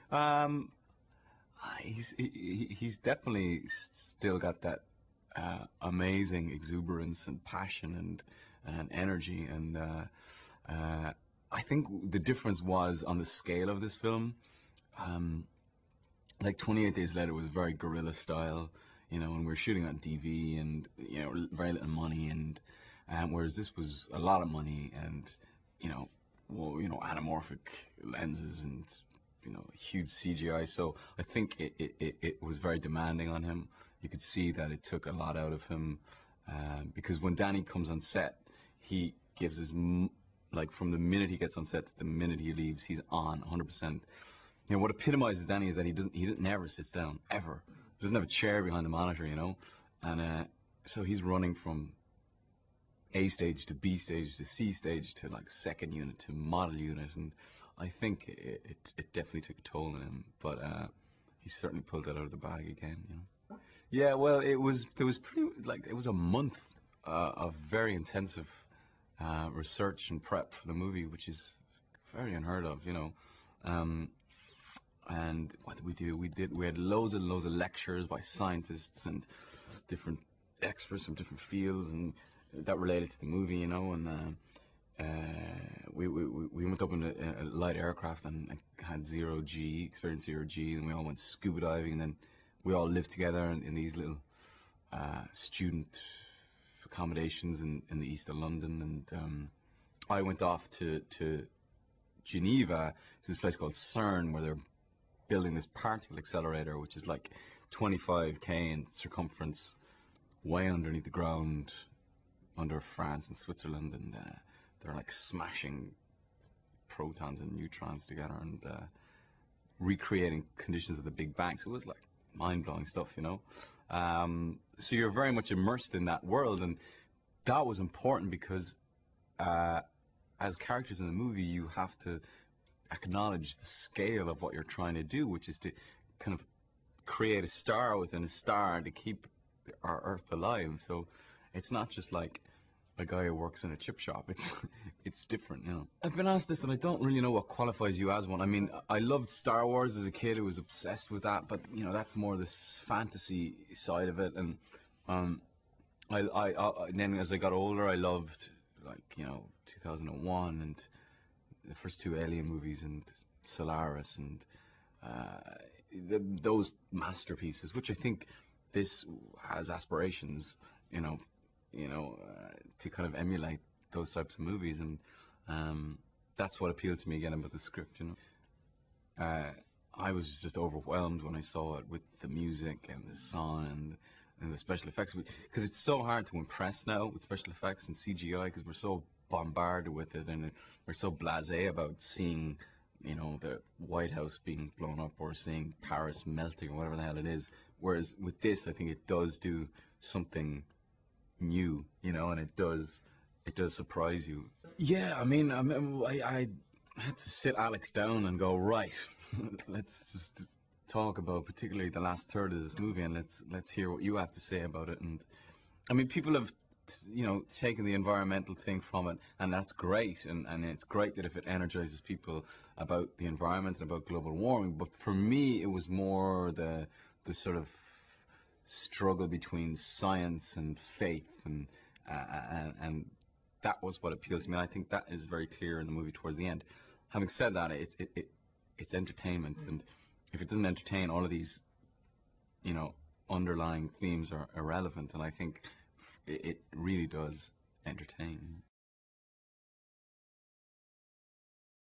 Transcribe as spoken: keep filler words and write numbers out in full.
Um, he's he, he's definitely still got that uh, amazing exuberance and passion and and energy, and uh, uh, I think the difference was on the scale of this film. Um, like twenty-eight Days Later was very guerrilla style, you know, and we are shooting on D V and, you know, very little money, and um, whereas this was a lot of money and, you know, well, you know, anamorphic lenses and, you know, huge C G I. So I think it, it, it, it was very demanding on him. You could see that it took a lot out of him, um, because when Danny comes on set, he gives his, m like from the minute he gets on set to the minute he leaves, he's on one hundred percent. You know, what epitomizes Danny is that he doesn't, he doesn't, never sits down, ever. He doesn't have a chair behind the monitor, you know? And uh, so he's running from A stage to B stage to C stage to like second unit to model unit. And I think it, it, it definitely took a toll on him, but uh, he certainly pulled that out of the bag again, you know? Yeah, well, it was, there was pretty, like, it was a month uh, of very intensive uh, research and prep for the movie, which is very unheard of, you know? Um, And what did we do? We did. We had loads and loads of lectures by scientists and different experts from different fields, and that related to the movie, you know. And uh, uh, we, we we went up in a, a light aircraft and had zero G, experienced zero G, and we all went scuba diving. And then we all lived together in, in these little uh, student accommodations in, in the east of London. And um, I went off to to Geneva, to this place called CERN, where they're building this particle accelerator, which is like twenty-five K in circumference, way underneath the ground, under France and Switzerland, and uh, they're like smashing protons and neutrons together and uh, recreating conditions of the Big Bang. So it was like mind-blowing stuff, you know. Um, so you're very much immersed in that world, and that was important because uh, as characters in the movie, you have to acknowledge the scale of what you're trying to do, which is to kind of create a star within a star to keep our Earth alive. So it's not just like a guy who works in a chip shop. It's it's different, you know. I've been asked this, and I don't really know what qualifies you as one. I mean, I loved Star Wars as a kid. I was obsessed with that, but you know, that's more this fantasy side of it. And um, I, I, I then as I got older, I loved, like, you know, two thousand one and the first two Alien movies and Solaris and uh, the, those masterpieces, which I think this has aspirations, you know, you know, uh, to kind of emulate those types of movies, and um, that's what appealed to me again about the script, you know. Uh, I was just overwhelmed when I saw it with the music and the song and, and the special effects, because it's so hard to impress now with special effects and C G I, because we're so bombarded with it, and we're so blasé about seeing, you know, the White House being blown up or seeing Paris melting or whatever the hell it is. Whereas with this, I think it does do something new, you know, and it does, it does surprise you. Yeah, I mean, I, mean, I, I had to sit Alex down and go, right, let's just talk about particularly the last third of this movie, and let's let's hear what you have to say about it. And I mean, people have, you know, taken the environmental thing from it, and that's great, and, and it's great that if it energizes people about the environment and about global warming. But for me, it was more the the sort of struggle between science and faith, and uh, and, and that was what appealed to me. I think that is very clear in the movie towards the end. Having said that, it, it, it it's entertainment, and if it doesn't entertain, all of these, you know, underlying themes are irrelevant, and I think it, it really does entertain.